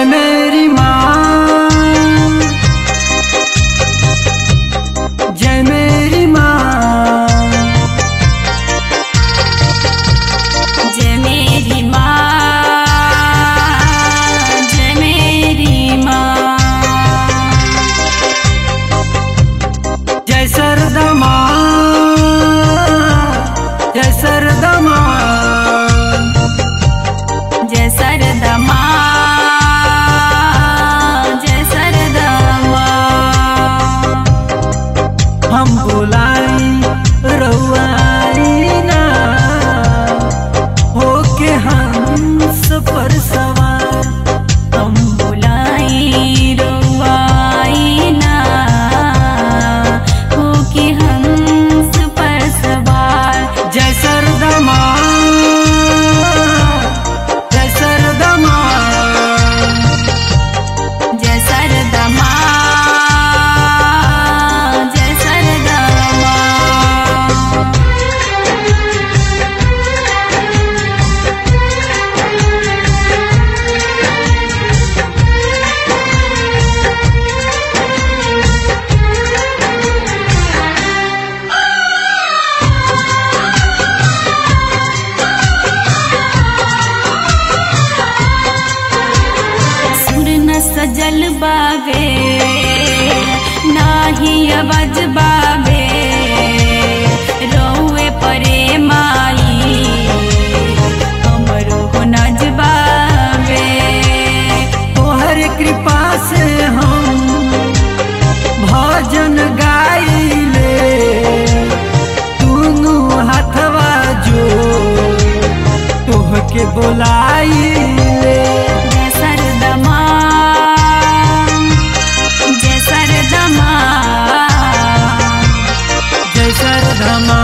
जय मेरी माँ, जय मेरी माँ, जय मेरी माँ, जय मेरी माँ, जय सरदा माँ, जय सरदा माँ, जय सरदा माँ, जय सरदा माँ। हम बुलाई रउआई ना होके हंस पर सवार, हम बुलाई रुआई ना होके हंस पर सवार। जय सरदा माँ, जय सरदा माँ, जय सरदा माँ, जय सरदा माँ। सुर न सजल बावे नाही आवाज बावे, रोए परे माई हमरो हो नजबावे। तोहर कृपा से हम भजन गाइले, दुनू हाथवा जो तोहके बोलाइले। जय सरदा माँ, जय सरदा माँ, जय सरदा माँ,